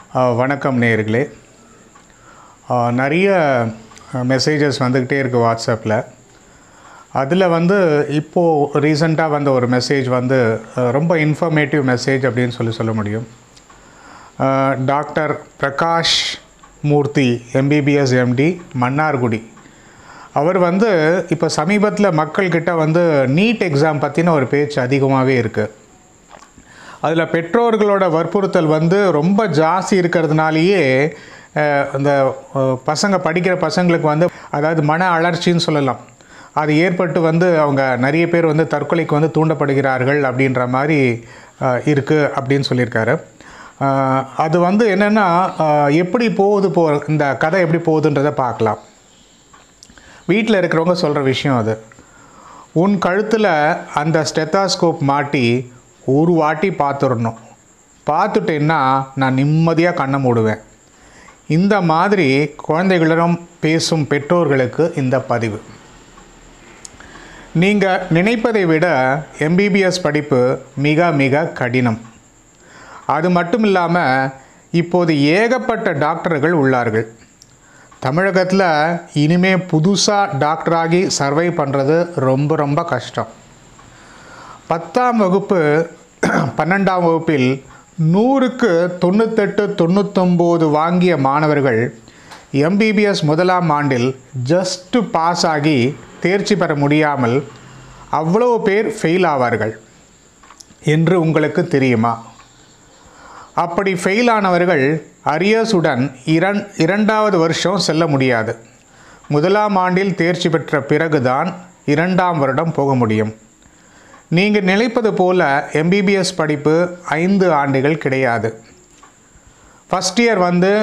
வணக்கம் நேயர்களே. நிறைய மெசேஜஸ் வந்துக்கிட்டே இருக்குது வாட்ஸ்அப்பில். அதில் இப்போது ரீசெண்டாக வந்த ஒரு மெசேஜ் ரொம்ப இன்ஃபர்மேட்டிவ் மெசேஜ் அப்படின்னு சொல்ல முடியும். Doctor Prakash Murthy MBBS MD Mannargudi அவர் இப்போ சமீபத்தில் மக்கள்கிட்ட நீட் எக்ஸாம் பற்றின ஒரு பேச்சு அதிகமாகவே இருக்குது. அதில் பெற்றோர்களோட வற்புறுத்தல் ரொம்ப ஜாஸ்தி இருக்கிறதுனாலேயே இந்த படிக்கிற பசங்களுக்கு அதாவது மன அலர்ச்சின்னு சொல்லலாம், அது ஏற்பட்டு அவங்க நிறைய பேர் தற்கொலைக்கு தூண்டப்படுகிறார்கள் அப்படின்ற மாதிரி இருக்குது அப்படின்னு சொல்லியிருக்காரு. அது என்னென்னா எப்படி இந்த கதை எப்படி போகுதுன்றதை பார்க்கலாம். வீட்டில் இருக்கிறவங்க சொல்கிற விஷயம் அது. உன் கழுத்தில் அந்த ஸ்டெத்தாஸ்கோப் மாட்டி ஒரு வாட்டி பார்த்துடணும், பார்த்துட்டேன்னா நான் நிம்மதியாக கண்ணை மூடுவேன். இந்த மாதிரி குழந்தைகளிடம் பேசும் பெற்றோர்களுக்கு இந்த பதிவு. நீங்கள் நினைப்பதை விட எம்பிபிஎஸ் படிப்பு மிக மிக கடினம். அது மட்டும் இல்லாமல் இப்போது ஏகப்பட்ட டாக்டர்கள் உள்ளார்கள். தமிழகத்தில் இனிமே புதுசாக டாக்டராகி சர்வை பண்ணுறது ரொம்ப ரொம்ப கஷ்டம். 10ஆம் வகுப்பு 12ஆம் வகுப்பில் 100க்கு 98 99 வாங்கிய மாணவர்கள் எம்பிபிஎஸ் முதலாம் ஆண்டில் ஜஸ்ட்டு பாஸ் ஆகி தேர்ச்சி பெற முடியாமல் அவ்வளோ பேர் ஃபெயில் ஆவார்கள் என்று உங்களுக்கு தெரியுமா? அப்படி ஃபெயில் ஆனவர்கள் அரியர்ஸுடன் 2வது வருஷம் செல்ல முடியாது. முதலாம் ஆண்டில் தேர்ச்சி பெற்ற பிறகுதான் 2ஆம் வருடம் போக முடியும். நீங்கள் நினைப்பது போல் எம்பிபிஎஸ் படிப்பு 5 ஆண்டுகள் கிடையாது. ஃபஸ்ட் இயர்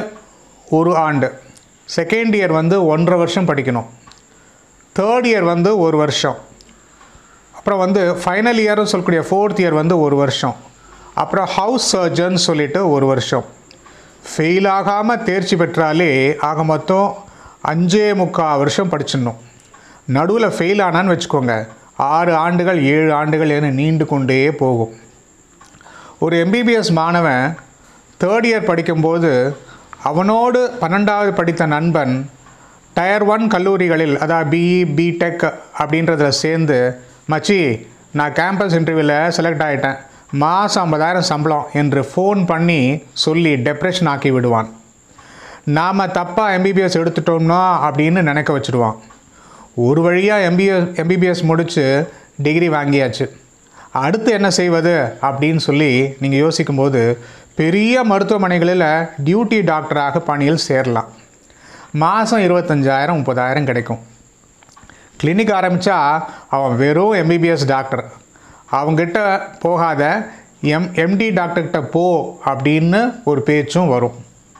1 ஆண்டு, செகண்ட் இயர் 1.5 வருஷம் படிக்கணும், தேர்ட் இயர் 1 வருஷம், அப்புறம் ஃபைனல் இயர்னு சொல்லக்கூடிய 4th இயர் 1 வருஷம், அப்புறம் ஹவுஸ் சர்ஜன் சொல்லிட்டு 1 வருஷம். ஃபெயில் ஆகாமல் தேர்ச்சி பெற்றாலே ஆக மொத்தம் 5.25 வருஷம் படிச்சிடணும். நடுவில் ஃபெயில் ஆனான்னு வச்சுக்கோங்க, 6 ஆண்டுகள் 7 ஆண்டுகள் என நீண்டு கொண்டே போகும். ஒரு எம்பிபிஎஸ் மாணவன் தேர்ட் இயர் படிக்கும்போது அவனோடு 12வது படித்த நண்பன் டயர் 1 கல்லூரிகளில், அதாவது பிஇ பிடெக் அப்படின்றத சேர்ந்து, மச்சி நான் கேம்பஸ் இன்டர்வியூவில் செலக்ட் ஆகிட்டேன், மாதம் 50,000 சம்பளம் என்று ஃபோன் பண்ணி சொல்லி டெப்ரெஷன் ஆக்கி விடுவான். நாம் தப்பாக எம்பிபிஎஸ் எடுத்துட்டோம்னா அப்படின்னு நினைக்க வச்சுடுவான். ஒரு வழியாக எம்பிபிஎஸ் முடித்து டிகிரி வாங்கியாச்சு, அடுத்து என்ன செய்வது அப்படின்னு சொல்லி நீங்கள் யோசிக்கும்போது பெரிய மருத்துவமனைகளில் டியூட்டி டாக்டராக பணியில் சேரலாம். மாதம் 25,000 30,000 கிடைக்கும். கிளினிக் ஆரம்பித்தா அவன் வெறும் எம்பிபிஎஸ் டாக்டர், அவங்ககிட்ட போகாத எம்டி டாக்டர்கிட்ட போ அப்படின்னு ஒரு பேச்சும் வரும்.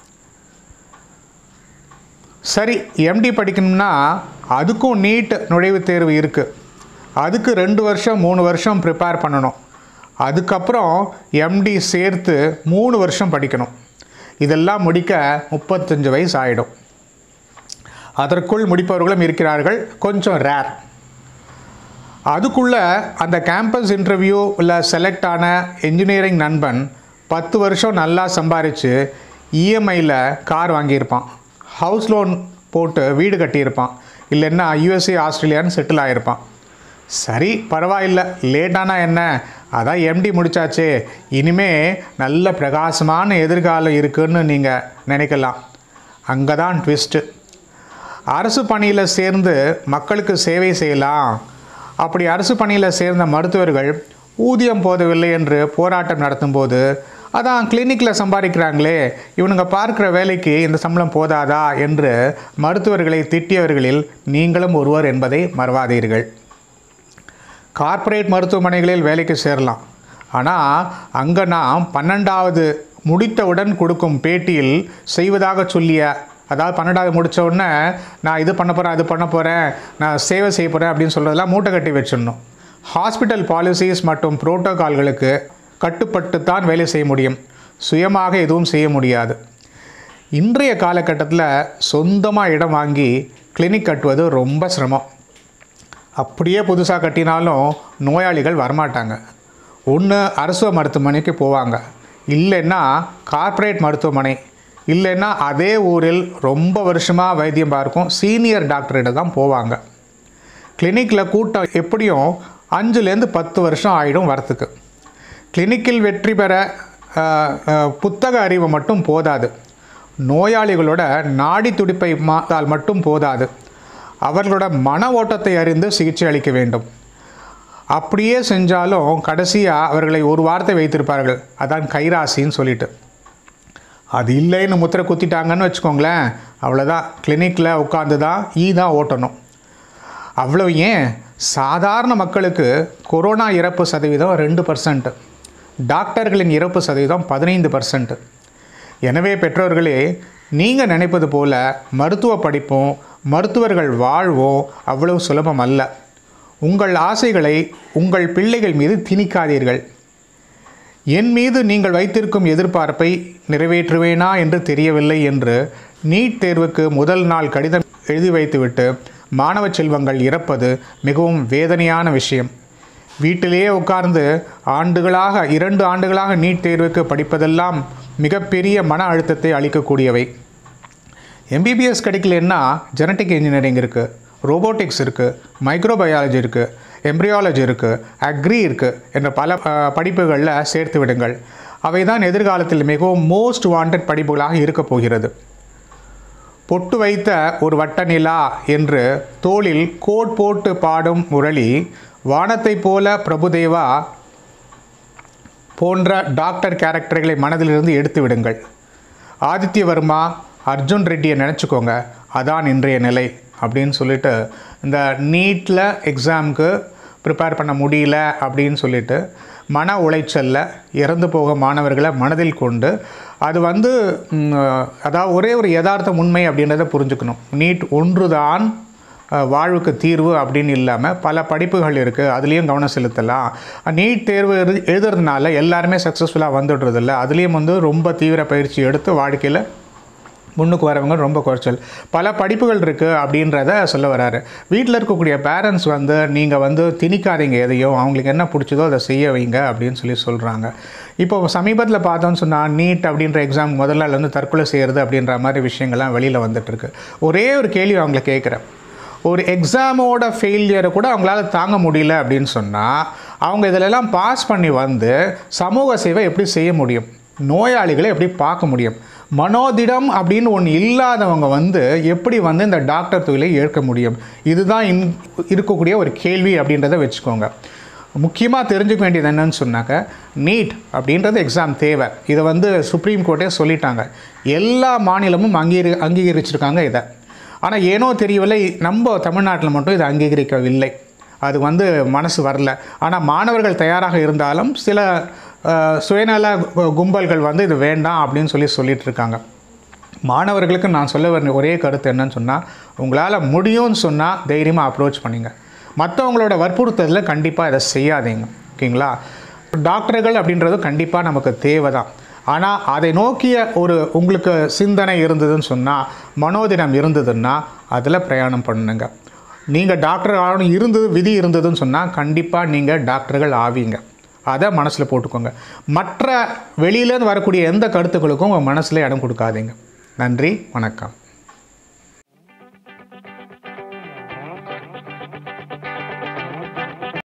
சரி, எம்டி படிக்கணும்னா அதுக்கும் நீட் நுழைவுத் தேர்வு இருக்குது. அதுக்கு 2 வருஷம் 3 வருஷம் ப்ரிப்பேர் பண்ணணும். அதுக்கப்புறம் எம்டி சேர்த்து 3 வருஷம் படிக்கணும். இதெல்லாம் முடிக்க 35 வயசு ஆகிடும். அதற்குள் முடிப்பவர்களும் இருக்கிறார்கள், கொஞ்சம் ரேர். அதுக்குள்ளே அந்த கேம்பஸ் இன்டர்வியூவில் செலக்ட் ஆன என்ஜினியரிங் நண்பன் 10 வருஷம் நல்லா சம்பாரித்து இஎம்ஐயில் கார் வாங்கியிருப்பான், ஹவுஸ் லோன் போட்டு வீடு கட்டியிருப்பான், இல்லைன்னா யூஎஸ்ஏ ஆஸ்திரேலியான்னு செட்டில் ஆகிருப்பான். சரி பரவாயில்லை, லேட்டானா என்ன, அதான் எம்டி முடித்தாச்சே, இனிமே நல்ல பிரகாசமான எதிர்காலம் இருக்குதுன்னு நீங்கள் நினைக்கலாம். அங்கே தான் ட்விஸ்ட்டு. அரசு பணியில் சேர்ந்து மக்களுக்கு சேவை செய்யலாம். அப்படி அரசு பணியில் சேர்ந்த மருத்துவர்கள் ஊதியம் போதவில்லை என்று போராட்டம் நடத்தும்போது, அதான் கிளினிக்கில் சம்பாதிக்கிறாங்களே, இவனுங்க பார்க்குற வேலைக்கு இந்த சம்பளம் போதாதா என்று மருத்துவர்களை திட்டியவர்களில் நீங்களும் ஒருவர் என்பதை மறவாதீர்கள். கார்ப்பரேட் மருத்துவமனைகளில் வேலைக்கு சேரலாம். ஆனால் அங்கே நாம் 12வது முடித்தவுடன் கொடுக்கும் பேட்டியில் செய்வதாக சொல்லிய, அதாவது 12வது முடித்த உடனே நான் இது பண்ண போகிறேன் அது பண்ண போகிறேன் நான் சேவை செய்ய போகிறேன் அப்படின்னு சொல்கிறதெல்லாம் மூட்டை கட்டி வச்சிடணும். ஹாஸ்பிட்டல் பாலிசிஸ் மற்றும் புரோட்டோகால்களுக்கு கட்டுப்பட்டு தான் வேலை செய்ய முடியும், சுயமாக எதுவும் செய்ய முடியாது. இன்றைய காலகட்டத்தில் சொந்தமாக இடம் வாங்கி கிளினிக் கட்டுவது ரொம்ப சிரமம். அப்படியே புதுசாக கட்டினாலும் நோயாளிகள் வரமாட்டாங்க. ஒன்று அரசு மருத்துவமனைக்கு போவாங்க, இல்லைன்னா கார்ப்பரேட் மருத்துவமனை, இல்லைன்னா அதே ஊரில் ரொம்ப வருஷமாக வைத்தியம் பார்க்கும் சீனியர் டாக்டர்கிட்ட தான் போவாங்க. கிளினிக்கில் கூட்டம் எப்படியும் 5லேருந்து 10 வருஷம் ஆகிடும் வரத்துக்கு. கிளினிக்கில் வெற்றி பெற புத்தக அறிவு மட்டும் போதாது. நோயாளிகளோட நாடி துடிப்பை மாற்றால் மட்டும் போதாது. அவர்களோட மன ஓட்டத்தை அறிந்து சிகிச்சை அளிக்க வேண்டும். அப்படியே செஞ்சாலும் கடைசியாக அவர்களை ஒரு வார்த்தை வைத்திருப்பார்கள், அதான் கைராசின்னு சொல்லிட்டு. அது இல்லைன்னு முத்திரை குத்திட்டாங்கன்னு வச்சுக்கோங்களேன், அவ்வளோதான். கிளினிக்கில் உட்காந்து தான் ஓட்டணும். அவ்வளோ ஏன், சாதாரண மக்களுக்கு கொரோனா இறப்பு சதவீதம் 2%, டாக்டர்களின் இறப்பு சதவீதம் 15%. எனவே பெற்றோர்களே, நீங்கள் நினைப்பது போல் மருத்துவ படிப்பும் மருத்துவர்கள் வாழ்வும் அவ்வளவு சுலபம் அல்ல. உங்கள் ஆசைகளை உங்கள் பிள்ளைகள் மீது திணிக்காதீர்கள். என் மீது நீங்கள் வைத்திருக்கும் எதிர்பார்ப்பை நிறைவேற்றுவேனா என்று தெரியவில்லை என்று நீட் தேர்வுக்கு முதல் நாள் கடிதம் எழுதி வைத்துவிட்டு மாணவ செல்வங்கள் இறப்பது மிகவும் வேதனையான விஷயம். வீட்டிலேயே உட்கார்ந்து 2 ஆண்டுகளாக நீட் தேர்வுக்கு படிப்பதெல்லாம் மிகப்பெரிய மன அழுத்தத்தை அளிக்கக்கூடியவை. எம்பிபிஎஸ் கிடைக்கலன்னா ஜெனட்டிக் இன்ஜினியரிங் இருக்குது, ரோபோட்டிக்ஸ் இருக்குது, மைக்ரோபயாலஜி இருக்குது, எம்ப்ரியாலஜி இருக்குது, அக்ரி இருக்குது என்ற பல படிப்புகளில் சேர்த்து விடுங்கள். அவை தான் எதிர்காலத்தில் மிகவும் மோஸ்ட் வாண்டட் படிப்புகளாக இருக்கப் போகிறது. பொட்டு வைத்த ஒரு வட்ட நிலா என்று தோளில் கோட் போட்டு பாடும் முரளி, வானத்தை போல பிரபுதேவா போன்ற டாக்டர் கேரக்டர்களை மனதிலிருந்து எடுத்து விடுங்கள். ஆதித்யவர்மா, அர்ஜுன் ரெட்டியை நினச்சிக்கோங்க, அதான் இன்றைய நிலை அப்படின்னு சொல்லிட்டு, இந்த நீட்டில் எக்ஸாமுக்கு ப்ரிப்பேர் பண்ண முடியல அப்படின்னு சொல்லிட்டு மன உளைச்சலில் இறந்து போக மாணவர்களை மனதில் கொண்டு, அது அதாவது ஒரே ஒரு யதார்த்த உண்மை அப்படின்றத புரிஞ்சுக்கணும். நீட் ஒன்று தான் வாழ்வுக்கு தீர்வு அப்படின்னு இல்லாமல் பல படிப்புகள் இருக்குது, அதுலேயும் கவனம் செலுத்தலாம். நீட் தேர்வு எழுதுறதுனால எல்லாருமே சக்ஸஸ்ஃபுல்லாக வந்துடுறதில்ல, அதுலேயும் ரொம்ப தீவிர பயிற்சி எடுத்து வாழ்க்கையில் முன்னுக்கு வரவங்க ரொம்ப குறைச்சல். பல படிப்புகள் இருக்குது அப்படின்றத சொல்ல வராரு. வீட்டில் இருக்கக்கூடிய பேரண்ட்ஸ் நீங்கள் திணிக்காதீங்க எதையும், அவங்களுக்கு என்ன பிடிச்சதோ அதை செய்ய வைங்க அப்படின்னு சொல்கிறாங்க. இப்போ சமீபத்தில் பார்த்தோன்னு சொன்னால் நீட் அப்படின்ற எக்ஸாம் முதல்ல தற்கொலை செய்கிறது அப்படின்ற மாதிரி விஷயங்கள்லாம் வெளியில் வந்துட்டுருக்கு. ஒரே ஒரு கேள்வி அவங்கள கேட்குறேன், ஒரு எக்ஸாமோட ஃபெயிலியரை கூட அவங்களால தாங்க முடியல அப்படின்னு சொன்னால் அவங்க இதிலெல்லாம் பாஸ் பண்ணி சமூக சேவை எப்படி செய்ய முடியும்? நோயாளிகளை எப்படி பார்க்க முடியும்? மனோதிடம் அப்படின்னு ஒன்று இல்லாதவங்க எப்படி இந்த டாக்டர் தொழிலை ஏற்க முடியும்? இதுதான் இருக்கக்கூடிய ஒரு கேள்வி அப்படின்றத வச்சுக்கோங்க. முக்கியமாக தெரிஞ்சுக்க வேண்டியது என்னன்னு சொன்னாக்க, நீட் அப்படின்றது எக்ஸாம் தேவை. இதை சுப்ரீம் கோர்ட்டே சொல்லிட்டாங்க. எல்லா மாநிலமும் அங்கீகரிச்சிருக்காங்க இதை. ஆனால் ஏனோ தெரியவில்லை, நம்ம தமிழ்நாட்டில் மட்டும் இதை அங்கீகரிக்கவில்லை. அது மனசு வரல. ஆனால் மாணவர்கள் தயாராக இருந்தாலும் சில சுயநல கும்பல்கள் இது வேண்டாம் அப்படின்னு சொல்லிட்டு இருக்காங்க. மாணவர்களுக்கு நான் சொல்ல வர ஒரே கருத்து என்னன்னு சொன்னால், உங்களால் முடியும்னு சொன்னால் தைரியமாக அப்ரோச் பண்ணிங்க. மற்றவங்களோட வற்புறுத்தலில் கண்டிப்பாக இதை செய்யாதீங்க. ஓகேங்களா? டாக்டர்கள் அப்படின்றது கண்டிப்பாக நமக்கு தேவை தான். ஆனால் அதை நோக்கிய உங்களுக்கு சிந்தனை இருந்ததுன்னு சொன்னால், மனோதினம் இருந்ததுன்னா அதில் பிரயாணம் பண்ணுங்க. நீங்கள் டாக்டர் ஆகணும் விதி இருந்ததுன்னு சொன்னால் கண்டிப்பாக நீங்கள் டாக்டர்கள் ஆவீங்க. அதை மனசில் போட்டுக்கோங்க. மற்ற வெளியிலேருந்து வரக்கூடிய எந்த கருத்துக்களுக்கும் உங்கள் மனசில் இடம் கொடுக்காதீங்க. நன்றி, வணக்கம்.